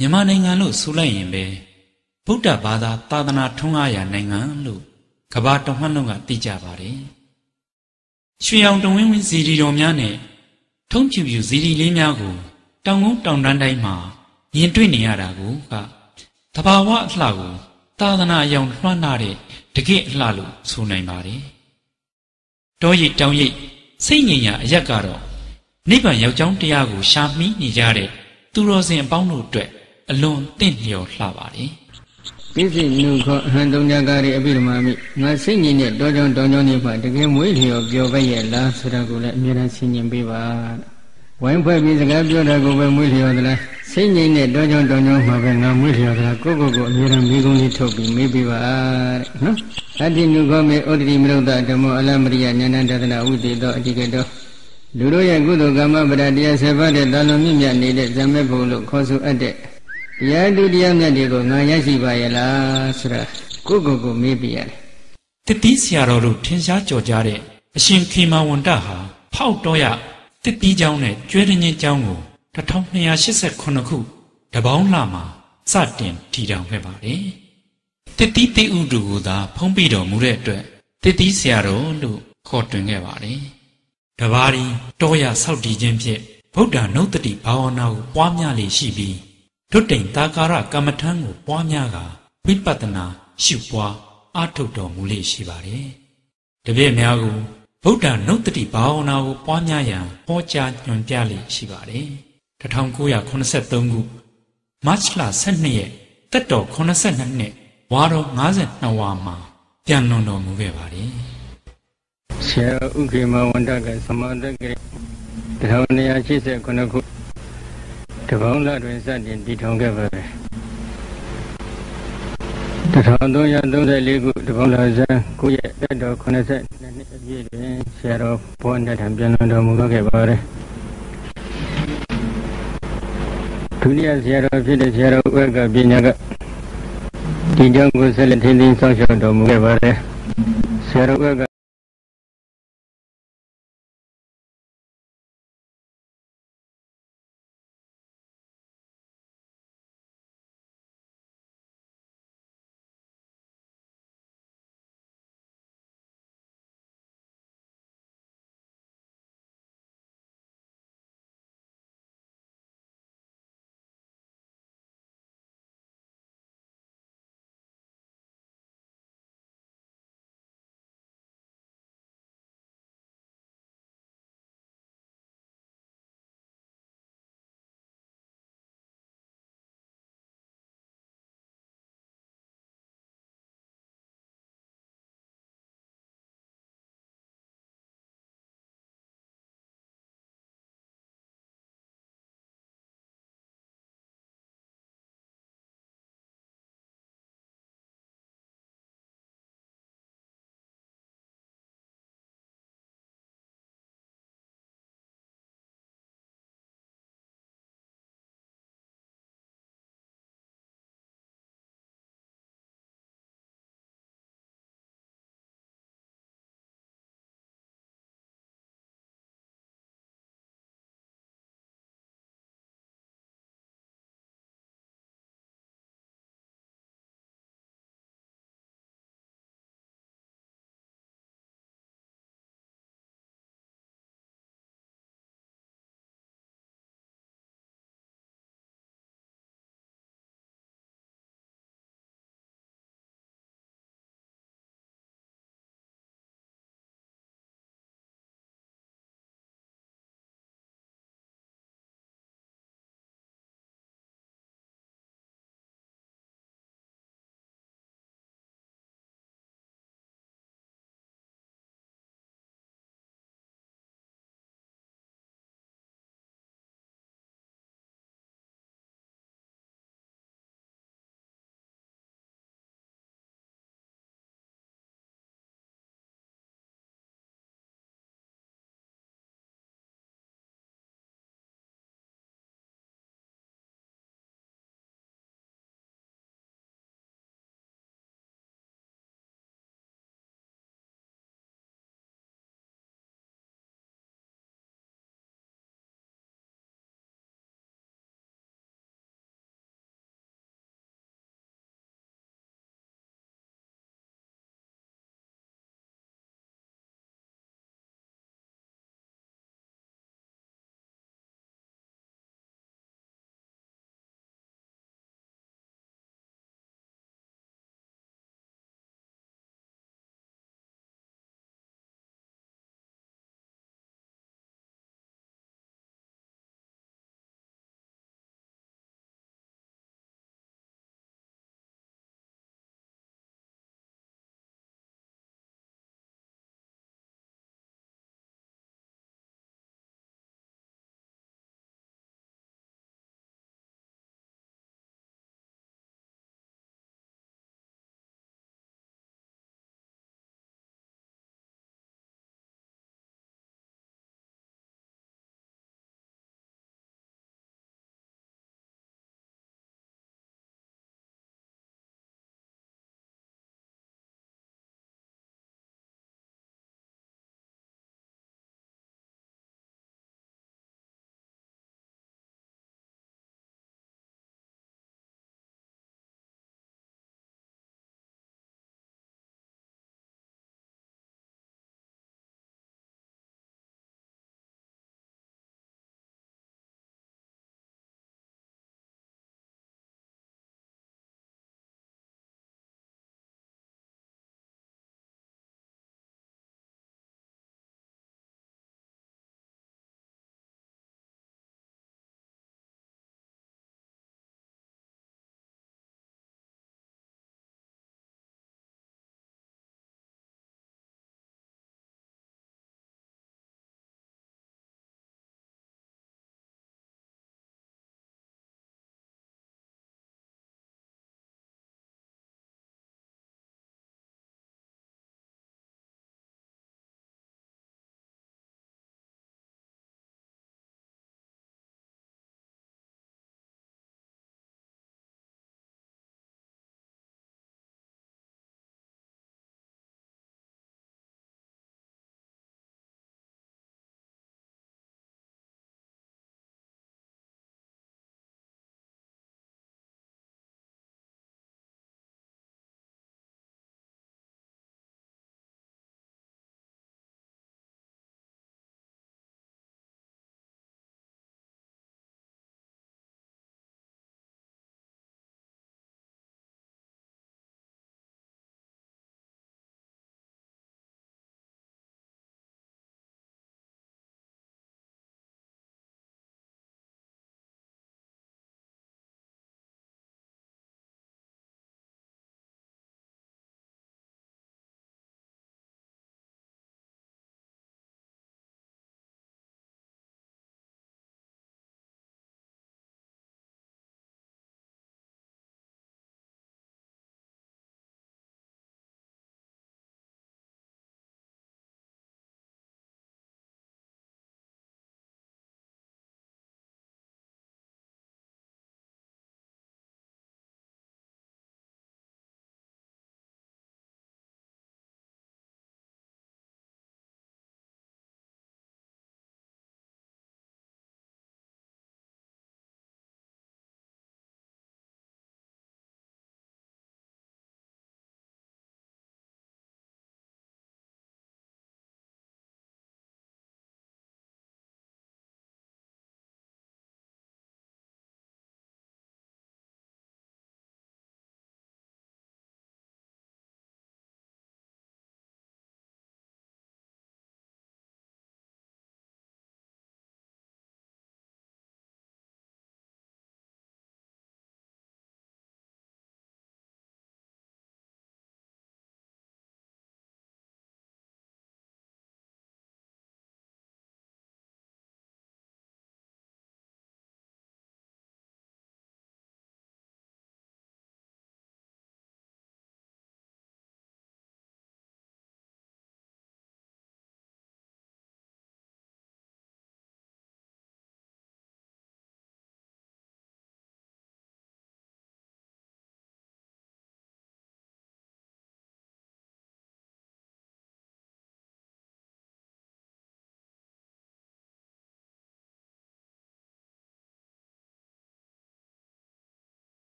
မြန်မာနိုင်ငံလို့ဆိုလိုက်ရင်ပဲဗုဒ္ဓဘာသာသာသနာထွန်းကားရာနိုင်ငံလို့ကမ္ဘာတစ်ဝှမ်းလုံးကသိကြပါတယ်။ရွှေရောင်တဝင်းဝင်းဇီဒီတော်များနဲ့ထုံးဖြူဖြူဇီဒီလေးများကိုတောင်ကုန်းတောင်တန်းတိုင်းမှာမြင်တွေ့နေရတာကိုကသဘာဝအလှကိုသာသနာအယောင်လွှမ်းနာတဲ့တကယ့်အလှလို့ဆိုနိုင်ပါတယ်။တောရိပ်တောင်ရိပ်စိတ်ငြိမ်ရာအရက်ကတော့နိဗ္ဗာန်ရောက်ကြောင်းတရားကိုရှာမှီနေကြတဲ့သူတော်စင်အပေါင်းတို့အတွက်အလွန်တင့်လျော်လှပါတယ်။ပိစိနုခောအဟံတုံညာကာရီအပိဓမ္မာမိငါစိတ်ငြိမ်တဲ့တောကြောင့်တောင်ကြောင့်နေမှတကယ်မွေးလျော်ပြောပဲရဲ့လားဆိုတာကိုလည်းအမြဲတမ်းဆင်ញင်ပေးပါ။ဝိုင်းဖွဲ့ပြီးစကားပြောတာကိုပဲမွေးလျော်သလားစိတ်ငြိမ်တဲ့တောကြောင့်တောင်ကြောင့်မှာပဲငါမွေးလျော်သလားကိုယ့်ကိုယ်ကိုအမြဲတမ်းမိကုံးလေးထုတ်ပြီးမေးပေးပါတဲ့နော်။အတ္တိနုခောမေဩတ္တိမရုဒ္ဒဓမ္မောအလမရိယဉာဏတဒနာဝိတေသောအတိကတောလူတို့ရဲ့ကုသိုလ်ကမ္မပဒတရား7ပါးတဲ့တာလွန်မြင့်မြတ်နေတဲ့ဇမေဖို့လို့ခေါ်ဆိုအပ်တဲ့တရားတူတရားမြတ်တွေကိုငါရရှိပါရဲ့လားဆိုတာကိုယ့်ကိုယ်မေးပြရတယ်။တတိဆရာတော်တို့ထင်ရှားကြော်ကြားတဲ့အရှင်ခေမာဝန္တဟာဖောက်တော်ရတတိကျောင်းနဲ့ကျွဲရင်းချင်းကျောင်းကို1289ခုတပေါင်းလှမှာစတင်ထီထောင်ခဲ့ပါတယ်။တတိတေဥတုကိုသာဖုံးပြတော်မူတဲ့အတွက်တတိဆရာတော်လို့ခေါ်တွင်ခဲ့ပါတယ်။တပါးဒီတောရဆောက်တည်ခြင်းဖြင့်ဗုဒ္ဓနုတ္တိဘာဝနာကိုပွားများလေရှိပြီးဒုတိယသာကာရကမ္မထံကိုပွားများကဝိပဿနာရှုပွားအားထုတ်တော်မူလေရှိပါတယ်။တပည့်များကိုဗုဒ္ဓနုတ္တိဘာဝနာကိုပွားများရန်ဟောကြားညွှန်ပြလေရှိပါတယ်။1983ခုမတ်လ12ရက်တက်တော်82နှစ်ဝါတော်52ဝါမှာပြန်လွန်တော်မူခဲ့ပါတယ်။ဆရာဥခေမဝန္တကသမတက္ကရ1289ခုတပေါင်းလတွင်စတင်တည်ထောင်ခဲ့ပါပဲ1334ခုတပေါင်းလဇန်9ရက်တက်တော်82နှစ်အပြည့်တွင်ဆရာတော်ဘောနထံပြန်လွန်တော်မူခဲ့ပါတယ်ဒုတိယဆရာတော်ဖြစ်တဲ့ဆရာတော်ဥက္ကပညာကဒီကြောင့်ကိုဆက်လက်ထင်းထင်းဆောင်ရှောက်တော်မူခဲ့ပါတယ်ဆရာတော်ဥက္က